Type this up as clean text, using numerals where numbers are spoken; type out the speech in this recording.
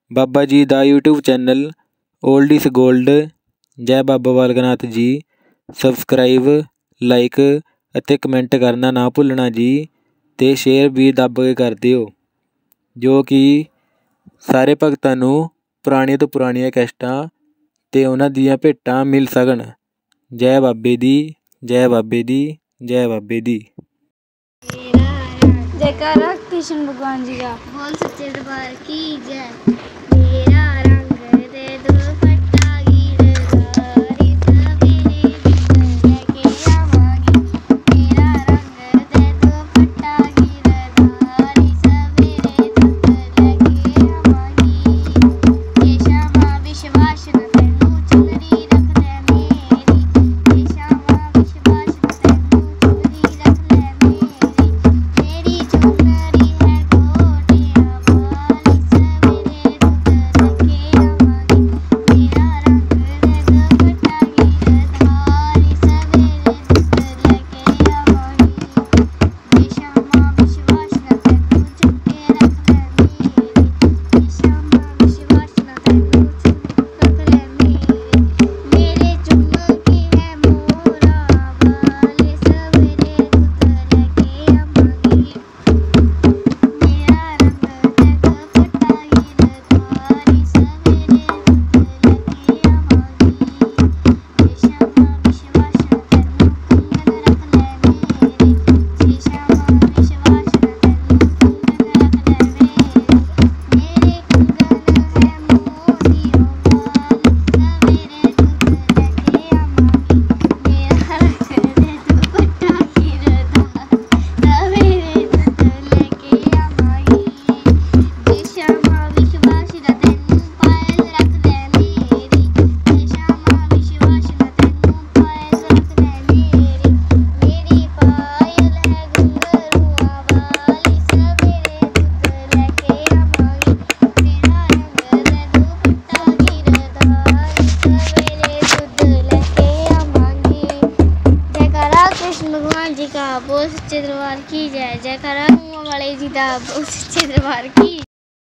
ਬਾਬਾ ਜੀ ਦਾ YouTube channel old is gold ਜੈ Baba Balak Nath ji subscribe like ਅਤੇ ਕਮੈਂਟ ਕਰਨਾ ਨਾ ਭੁੱਲਣਾ ਜੀ ਅਤੇ ਸ਼ੇਅਰ ਵੀ ਦੱਬ ਕੇ ਕਰ ਦਿਓ ਜੋ ਕਿ ਸਾਰੇ ਭਗਤਾਂ ਨੂੰ ਪੁਰਾਣੀਆਂ ਤੋਂ ਪੁਰਾਣੀਆਂ ਕੈਸਟਾਂ ਅਤੇ ਉਹਨਾਂ ਦੀਆਂ ਭੇਟਾਂ ਮਿਲ ਸਕਣ। ਜੈ ਬਾਬੇ ਦੀ, ਜੈ ਬਾਬੇ ਦੀ, ਜੈ ਬਾਬੇ ਦੀ। जयकारा कृष्ण भगवान जी का। बोल सच्चे दरबार की जय। मेरा रंग दे दुपट्टा गिरधारी सवेरे लेके आवांगी। मेरा रंग दे दुपट्टा गिरधारी सवेरे लेके आवांगी। ये श्यामा विश्वास न तैनू चुनरी रख ले मेरी। ये श्यामा विश्वास न तैनू चुनरी रख ले मेरी। चुनरी है गोटियां वाली सवेरे दुध लेके आवांगी। मेरा रंग दे दुपट्टा गिरधारी सवेरे दुध लेके आवांगी। ये श्यामा विश्वास न तैनू चुनके रख ले मेरी। ये श्यामा विश्वास न तैनू चुनके रख ले मेरी। मेरे चुमकी है मोरा वाले सवेरे दुध लेके आवांगी। मेरा रंग दे दुपट्टा गिरधारी सवेरे दुध लेके आवांगी। ये श्यामा विश्वास न तैनू कंगन रख ले मेरी। ये श्यामा विश्वास न तैनू कंगन रख ले मेरी। मेरे कंगन है मोतियों वाले सवेरे दुध लेके आवांगी। मेरा रंग दे दुपट्टा गिरधारी सवेरे दुध लेके आवांगी। ये श्यामा विश्वास न तैनू पायल रख ले मेरी। ये श्यामा विश्वास न तैनू पायल रख ले मेरी। मेरी पायल है घुंघरूआं वाली सवेरे दुध लेके आवांगी। मेरा रंग दे दुपट्टा गिरधारी सवेरे दुध लेके आवांगी। जयकारा कृष्ण भगवान जी का। बोल सच्चे दरबार की जय। जयकारा वाले जी का। बोल सच्चे दरबार की।